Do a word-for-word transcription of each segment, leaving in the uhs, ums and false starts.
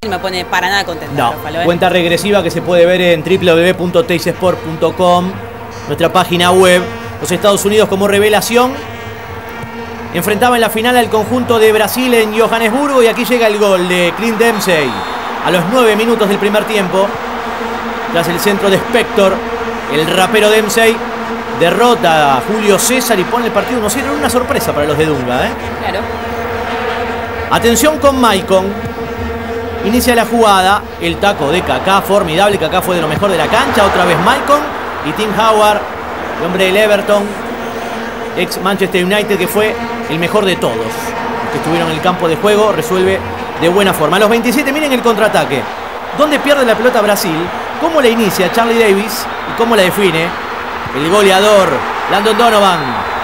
me pone para nada contenta. No, Rafa, ¿eh? cuenta regresiva que se puede ver en w w w punto teis sport punto com, nuestra página web. Los Estados Unidos como revelación enfrentaba en la final al conjunto de Brasil en Johannesburgo y aquí llega el gol de Clint Dempsey a los nueve minutos del primer tiempo. Tras el centro de Spector, el rapero Dempsey derrota a Julio César y pone el partido uno cero. Una sorpresa para los de Dunga, ¿eh? Claro. Atención con Maicon. Inicia la jugada, el taco de Kaká, formidable. Kaká fue de lo mejor de la cancha. Otra vez Maicon y Tim Howard, el hombre del Everton, ex Manchester United, que fue el mejor de todos los que estuvieron en el campo de juego. Resuelve de buena forma. A los veintisiete, miren el contraataque. ¿Dónde pierde la pelota Brasil? ¿Cómo la inicia Charlie Davies? ¿Y cómo la define el goleador Landon Donovan?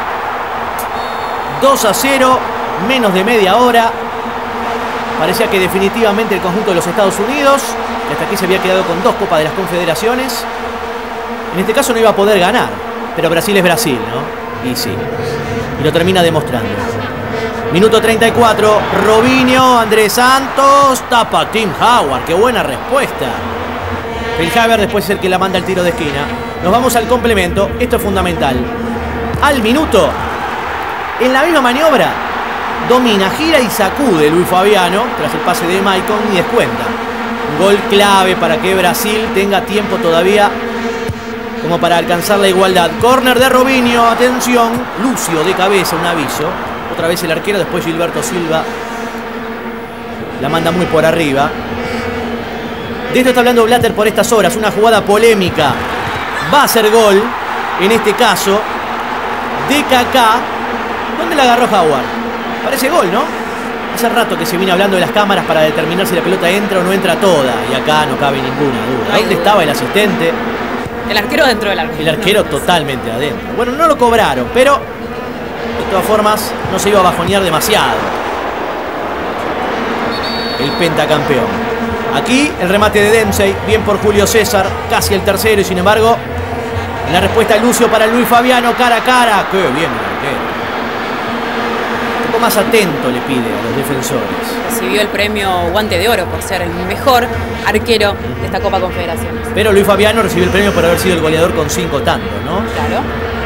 dos a cero, menos de media hora. Parecía que definitivamente el conjunto de los Estados Unidos, que hasta aquí se había quedado con dos Copas de las Confederaciones, en este caso no iba a poder ganar. Pero Brasil es Brasil, ¿no? Y sí. Y lo termina demostrando. Minuto treinta y cuatro. Robinho, Andrés Santos, tapa Tim Howard. ¡Qué buena respuesta! El Haber después es el que la manda al tiro de esquina. Nos vamos al complemento. Esto es fundamental. Al minuto, en la misma maniobra, domina, gira y sacude Luis Fabiano tras el pase de Maicon y descuenta. Un gol clave para que Brasil tenga tiempo todavía como para alcanzar la igualdad. Córner de Robinho, atención, Lucio de cabeza, un aviso. Otra vez el arquero, después Gilberto Silva la manda muy por arriba. De esto está hablando Blatter por estas horas, una jugada polémica. Va a ser gol, en este caso, de Kaká. ¿Dónde la agarró Howard? Parece gol, ¿no? Hace rato que se viene hablando de las cámaras para determinar si la pelota entra o no entra toda. Y acá no cabe ninguna duda. ¿Dónde estaba el asistente? El arquero dentro del arquero. El arquero totalmente adentro. Bueno, no lo cobraron, pero de todas formas no se iba a bajonear demasiado el pentacampeón. Aquí el remate de Dempsey, bien por Julio César, casi el tercero, y sin embargo en la respuesta de Lucio para Luis Fabiano, cara a cara. ¡Qué bien el arquero! Un poco más atento le pide a los defensores. Recibió el premio Guante de Oro por ser el mejor arquero de esta Copa Confederaciones. Pero Luis Fabiano recibió el premio por haber sido el goleador con cinco tantos, ¿no? Claro.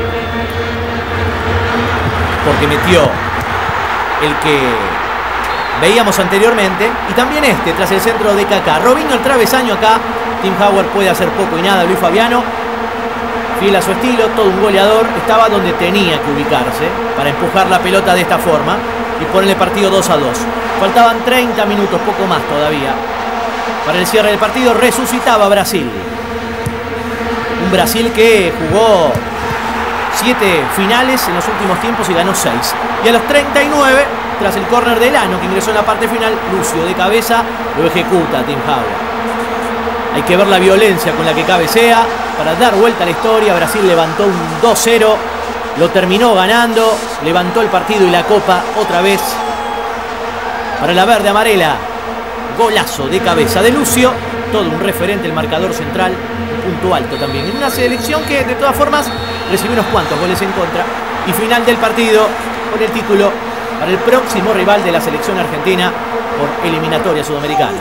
Porque metió el que veíamos anteriormente y también este tras el centro de Kaká. Robinho el travesaño acá. Tim Howard puede hacer poco y nada. Luis Fabiano, fiel a su estilo, todo un goleador, estaba donde tenía que ubicarse para empujar la pelota de esta forma y ponerle partido dos a dos. Faltaban treinta minutos, poco más todavía, para el cierre del partido. Resucitaba Brasil. Un Brasil que jugó siete finales en los últimos tiempos y ganó seis. Y a los treinta y nueve, tras el córner de Elano, que ingresó en la parte final, Lucio de cabeza lo ejecuta Tim Howard. Hay que ver la violencia con la que cabecea para dar vuelta a la historia. Brasil levantó un dos cero, lo terminó ganando, levantó el partido y la copa otra vez para la verde amarela. Golazo de cabeza de Lucio, todo un referente, el marcador central, un punto alto también. En una selección que de todas formas recibió unos cuantos goles en contra. Y final del partido con el título para el próximo rival de la selección argentina por eliminatoria sudamericana.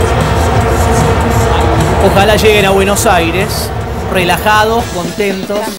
Ojalá lleguen a Buenos Aires relajados, contentos.